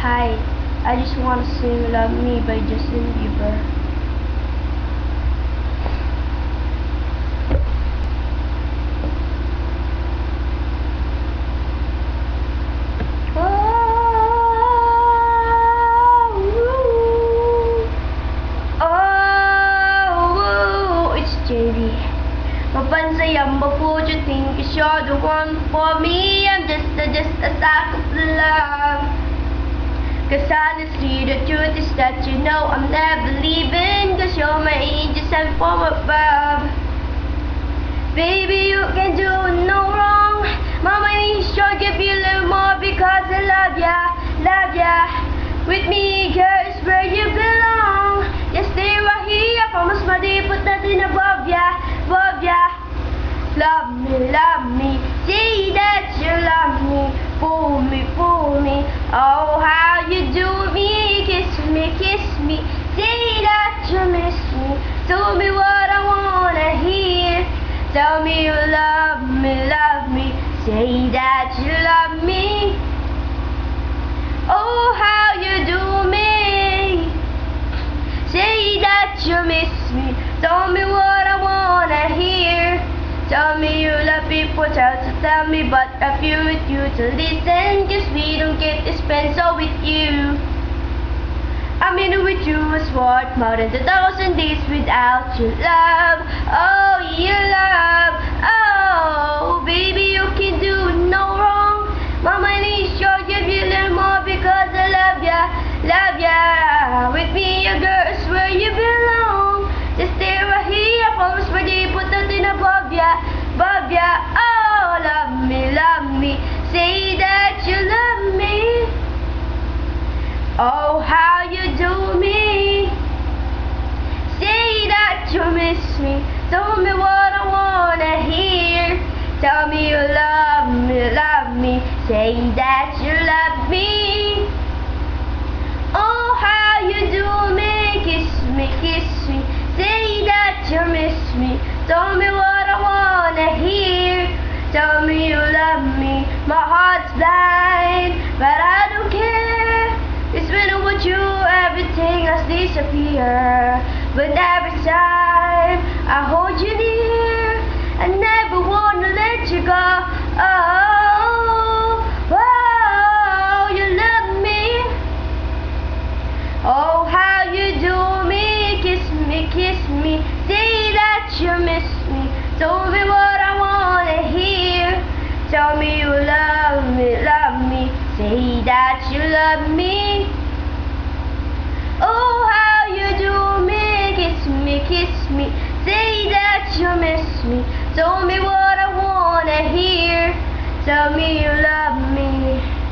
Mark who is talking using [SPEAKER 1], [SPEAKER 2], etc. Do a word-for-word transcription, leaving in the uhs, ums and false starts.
[SPEAKER 1] Hi, I just want to sing Love Me by Justin Bieber. Oh, it's J D. Mapansayang but would you think you're the one for me? I'm just a, just a sack of love. Cause honestly the truth is that you know I'm never leaving, cause you're my angel sent from above. Baby, you can do no wrong. Mama needs to give you a little more because I love ya, love ya. With me, girl, is where you belong. Just stay right here, I promise my day, put nothing above ya, above ya. Love me, love me, say that you love me. Fool me, fool me, oh how you do me. Kiss me, kiss me, say that you miss me. Tell me what I wanna hear. Tell me you love me, love me, say that you love me. Oh how you do me. Say that you miss me. Tell me what I wanna hear. Tell me you love people, try to tell me, but I feel with you to listen, cause we don't get to spend so with you. I'm in it with you is worth more than a thousand days without your love. Oh, your love, oh, baby, you can do no wrong. Mama needs to give you a little more because I love ya, love ya. With me, your girl is where you belong. Just stay right here, I promise my day, put nothing above ya, above ya. Oh, love me, love me, say that you love me. Oh, how you do me. Say that you miss me. Tell me what I wanna hear. Tell me you love me, love me, say that you love me. Oh, how you do me. Kiss me, kiss me, say that you miss me. Tell me what I wanna hear. Tell me you love me. My heart's blind, but I don't care. It's when I'm with you, everything else disappear. But every time I hold you near, I never wanna let you go. Oh, oh, you love me. Oh, how you do me. Kiss me, kiss me, say that you miss me. Tell me what I wanna hear. Tell me you love me, love me, say that you love me. Oh, how you do me. Kiss me, kiss me, say that you miss me. Tell me what I wanna hear. Tell me you love me.